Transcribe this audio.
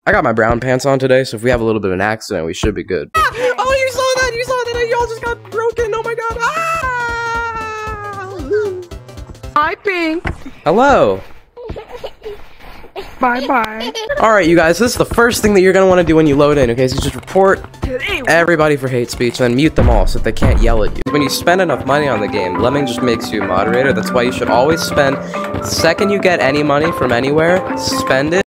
I got my brown pants on today, so if we have a little bit of an accident, we should be good. Oh, you saw that! You saw that! Y'all just got broken! Oh my god! Ah! Hi, Pink. Hello. Bye-bye. Alright, you guys, this is the first thing that you're gonna want to do when you load in, okay? So just report everybody for hate speech, and then mute them all so that they can't yell at you. When you spend enough money on the game, Lemming just makes you a moderator. That's why you should always spend, the second you get any money from anywhere, spend it.